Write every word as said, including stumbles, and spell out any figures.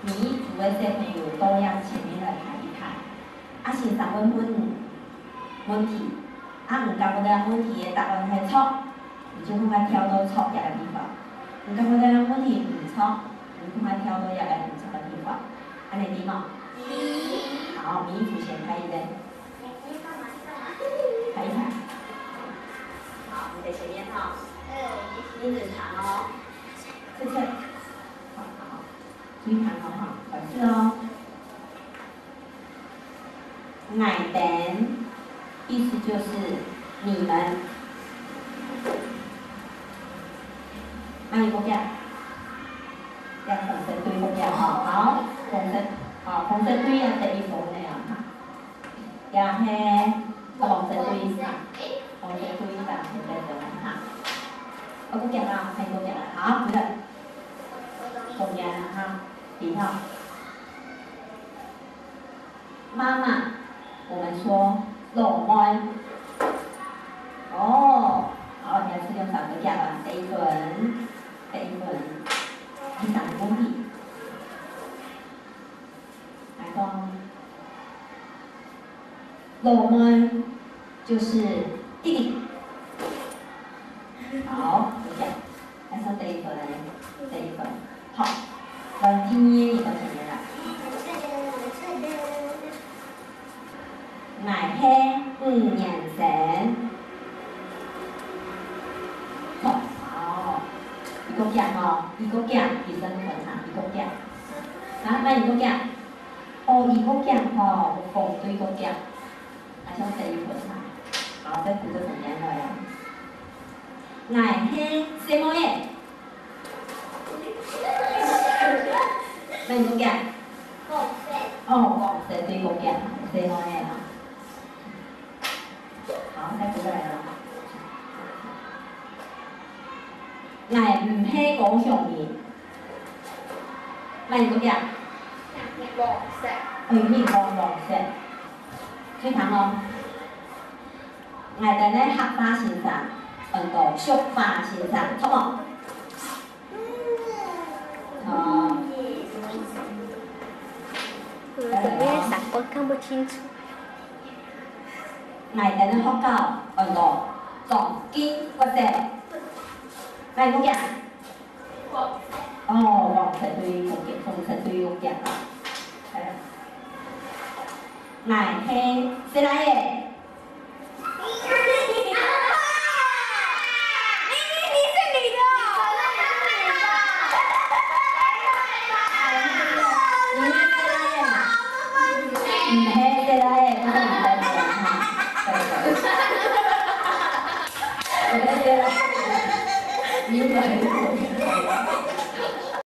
每一组的小朋友都要前面来排一排。啊，先生问问问题，啊，唔答到问题的答案係錯，你就趕快跳到錯嘅地方。唔答到問題唔錯，你趕快跳到一個唔錯嘅地方。安尼對嗎？好，每一組先排一人。排一排。好，你在前面哈。名字長哦。切切。好好，注意看好哈，考試哦。乃等，意思就是你們。哪一個叫？要紅色對個叫哈，好，紅色，好，紅色對要第一個那樣哈。也係黃色對上，黃色對上現在就來哈。我個叫啦，係個叫啦，好，唔該。中間啦哈，底套。媽媽。我們說老妹，哦，好，你要是用三個夾吧，第一輪，第一輪，第三個問題，來講，老妹就是弟弟，好，就這樣，來說第一輪，第一輪，好，來聽音你到前面來。乃係五年生，好，好，一個夾吼，一個夾，第三份哈，一個夾，啊，那一個夾，哦，一個夾吼，逢對個夾，係想第一份哈，好，再估個時間來啊，乃係什麼嘢？那一個夾，黃色，哦，黃色對個夾，什麼嘢哈？好，再估過來啦。乃唔係高雄嘅，哪一個嘅？黃色。對面黃黃色。最長咯。乃在咧黑花先生，運到雪花先生，好冇？好。 怎麼閃光看不清楚？ 乃在咧學校運到撞擊或者。哪一個夾？黃色。哦，黃色對個夾，紅色對個夾啊。係啦。乃係誰來嘅？你來，